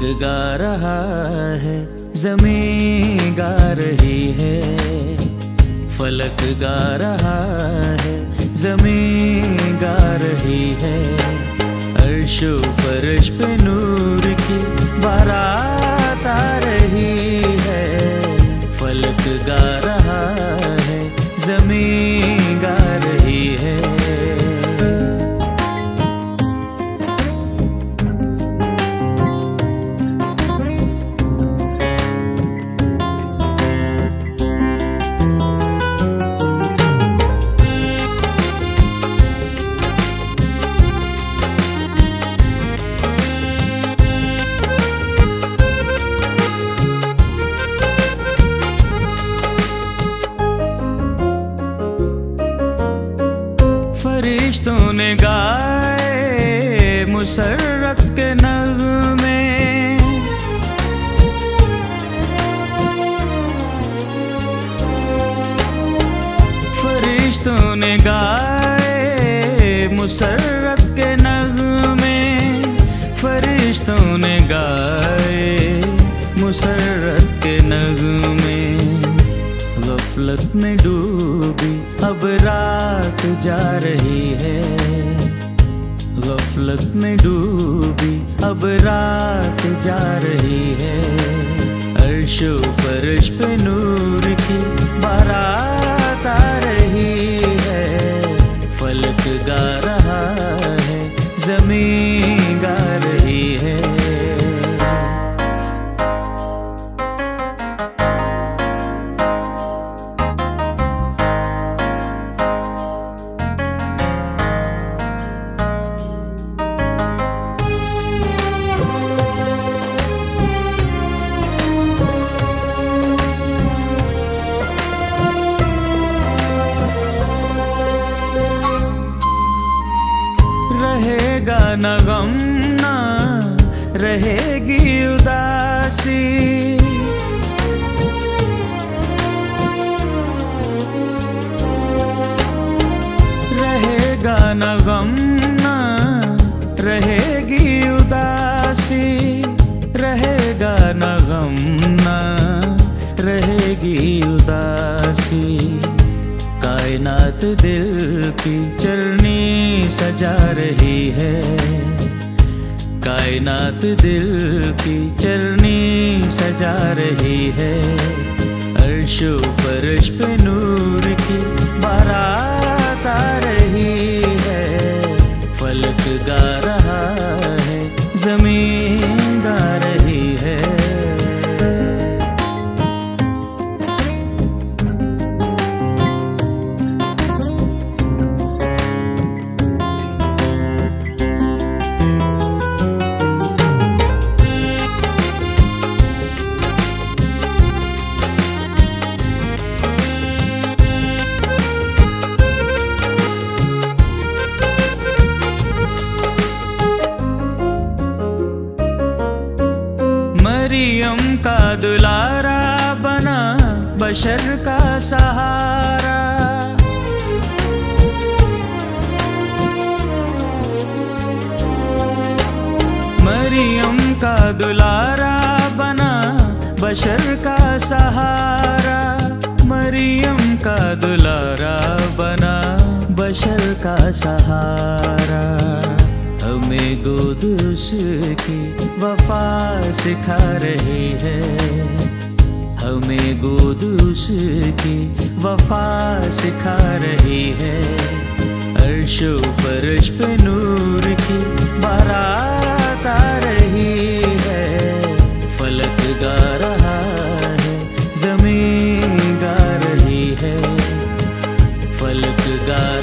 गा रहा है, ज़मीं गा रही है। फलक गा रहा है, ज़मीं गा रही है। अर्शो फर्श पे नूर की बारात आ रही है। फलक गा रहा है, ज़मीं गा रही है। फरिश्तों ने गाए मुसर्रत के नग़्मे, फरिश्तों ने गाए मुसर्रत के नग़्मे। फरिश्तों ने गाए मुसर्रत के नग़्मे। गफलत में डूबी अब रात जा रही है। गफलत में डूबी अब रात जा रही है। अर्शो फर्श पे नूर की बारात आ रही है। फलक गा रहा है, ज़मीं गा रही है। रहेगा न गम न रहेगी उदासी। रहेगा न गम न रहेगी उदासी। रहेगा न गम न रहेगी उदासी। कायनात दिल की चरनी सजा रही है। कायनात दिल की चरनी सजा रही है। अर्शो फर्श पे नूर की बारात आ रही है। फलक गा रहा है, ज़मीं गा रही है। मरियम का दुलारा बना बशर का सहारा। मरियम का दुलारा बना बशर का सहारा। मरियम का दुलारा बना बशर का सहारा। हमें गोद उसकी वफा सिखा रही है। हमें गोद उसकी वफा सिखा रही है। अर्शो फर्श पे नूर की बारात आ रही है। फलक गा रहा है, ज़मीं गा रही है। फलक गा